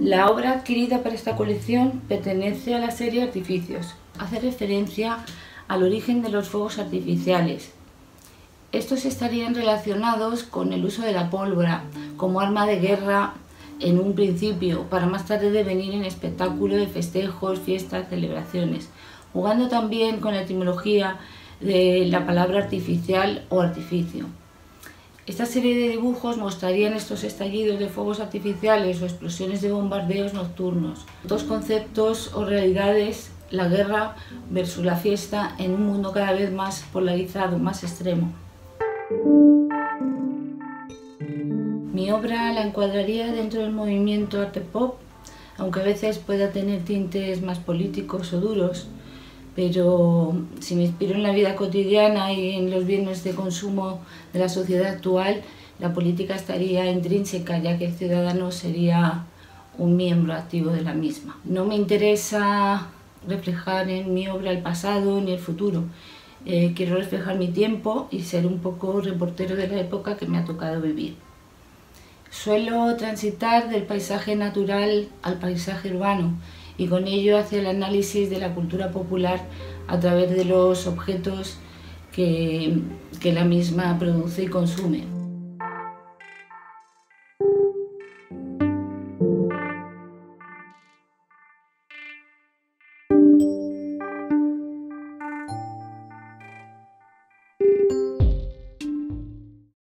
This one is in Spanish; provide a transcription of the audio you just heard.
La obra adquirida para esta colección pertenece a la serie Artificios. Hace referencia al origen de los fuegos artificiales. Estos estarían relacionados con el uso de la pólvora como arma de guerra en un principio, para más tarde devenir en espectáculo de festejos, fiestas, celebraciones, jugando también con la etimología de la palabra artificial o artificio. Esta serie de dibujos mostrarían estos estallidos de fuegos artificiales o explosiones de bombardeos nocturnos. Dos conceptos o realidades, la guerra versus la fiesta, en un mundo cada vez más polarizado, más extremo. Mi obra la encuadraría dentro del movimiento arte pop, aunque a veces pueda tener tintes más políticos o duros, pero si me inspiro en la vida cotidiana y en los bienes de consumo de la sociedad actual, la política estaría intrínseca, ya que el ciudadano sería un miembro activo de la misma. No me interesa reflejar en mi obra el pasado ni el futuro. Quiero reflejar mi tiempo y ser un poco reportero de la época que me ha tocado vivir. Suelo transitar del paisaje natural al paisaje urbano y con ello hacia el análisis de la cultura popular a través de los objetos que la misma produce y consume.